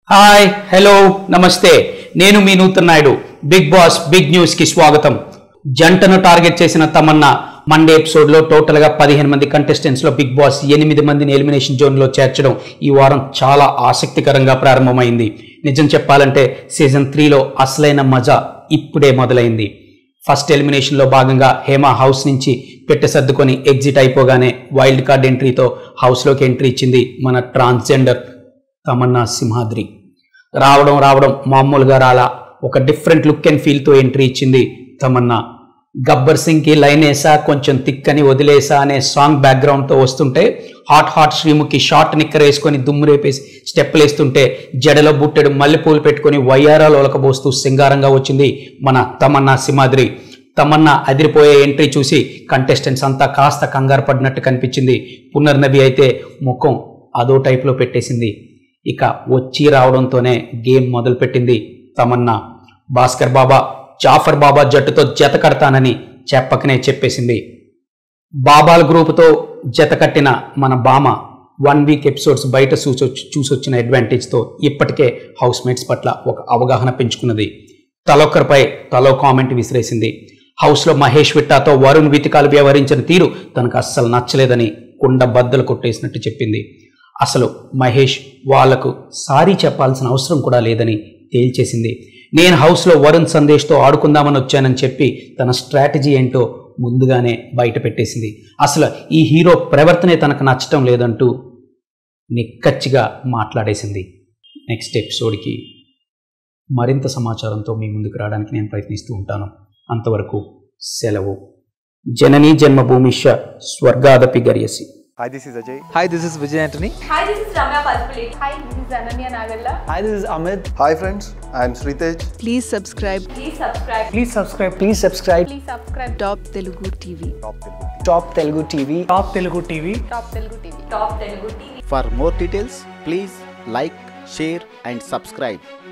Hi hello namaste నేను మీ Nutan Naidu Bigg Boss big news కి స్వాగతం. జంటను టార్గెట్ చేసిన తమన్నా మండే ఎపిసోడ్ లో టోటల్ గా 15 మంది కంటెస్టెంట్స్ లో బిగ్ బాస్ 8 మందిని ఎలిమినేషన్ జోన్ లో చేర్చడం ఈ వారం చాలా ఆసక్తికరంగా ప్రారంభమైంది. నిజం చెప్పాలంటే సీజన్ 3 లో అసలైన మజా ఇప్పుడే మొదలైంది. ఫస్ట్ ఎలిమినేషన్ లో భాగంగా హేమ హౌస్ నుంచి పెట్టె సర్దుకొని ఎగ్జిట్ అయిపోగానే వైల్డ్ కార్డ్ ఎంట్రీతో హౌస్ లోకి ఎంట్రీ ఇచ్చింది మన ట్రాన్స్జెండర్ తమన్నా సింహాద్రి. రావడం మామూలుగా రాలా, ఒక డిఫరెంట్ లుక్ అండ్ ఫీల్తో ఎంట్రీ ఇచ్చింది తమన్నా. గబ్బర్ సింగ్కి లైన్ వేసా కొంచెం తిక్కని వదిలేసా అనే సాంగ్ బ్యాక్గ్రౌండ్తో వస్తుంటే, హాట్ శ్రీముఖి షార్ట్ నిక్కర్ వేసుకొని దుమ్మురేపేసి స్టెప్పులు వేస్తుంటే, జడలో బుట్టెడు మల్లెపూలు పెట్టుకొని వయ్యారాలు ఒలకబోస్తూ సింగారంగా వచ్చింది మన తమన్నా సింహాద్రి. తమన్నా అదిరిపోయే ఎంట్రీ చూసి కంటెస్టెంట్స్ అంతా కాస్త కంగారు పడినట్టు కనిపించింది. పునర్నవి అయితే ముఖం అదో టైప్లో పెట్టేసింది. ఇక వచ్చి రావడంతోనే గేమ్ మొదలుపెట్టింది తమన్నా. భాస్కర్ బాబా జాఫర్ బాబా జట్టుతో జత కడతానని చెప్పకనే చెప్పేసింది. బాబాల గ్రూపుతో జత కట్టిన మన బామ 1 వీక్ ఎపిసోడ్స్ బయట చూసొచ్చిన అడ్వాంటేజ్తో ఇప్పటికే హౌస్ మేట్స్ పట్ల ఒక అవగాహన పెంచుకున్నది. తలొక్కరిపై తలో కామెంట్ విసిరేసింది. హౌస్లో మహేష్ విట్టాతో వరుణ్ వితికాలు వ్యవహరించిన తీరు తనకు అస్సలు నచ్చలేదని కుండ బద్దలు కొట్టేసినట్టు చెప్పింది. అసలు మహేష్ వాళ్లకు సారీ చెప్పాల్సిన అవసరం కూడా లేదని తేల్చేసింది. నేను హౌస్లో వరుణ్ సందేశ్తో ఆడుకుందామని వచ్చానని చెప్పి తన స్ట్రాటజీ ఏంటో ముందుగానే బయట పెట్టేసింది. అసలు ఈ హీరో ప్రవర్తనే తనకు నచ్చటం లేదంటూ నిక్కచ్చిగా మాట్లాడేసింది. నెక్స్ట్ ఎపిసోడ్కి మరింత సమాచారంతో మీ ముందుకు రావడానికి నేను ప్రయత్నిస్తూ ఉంటాను. అంతవరకు సెలవు. జననీ జన్మభూమిష స్వర్గాదపి గర్యసి. Hi, this is Ajay. Hi, this is Vijay Antony. Hi, this is Ramya Palpulate. Hi, this is Ananya Nagalla. Hi, this is Amit. Hi friends, I am Sritej. Please subscribe. Please subscribe. Please subscribe. Please subscribe. Please subscribe. Top Telugu TV. Top Telugu TV. Top Telugu TV. Top Telugu TV. Top Telugu TV. For more details, please like, share and subscribe.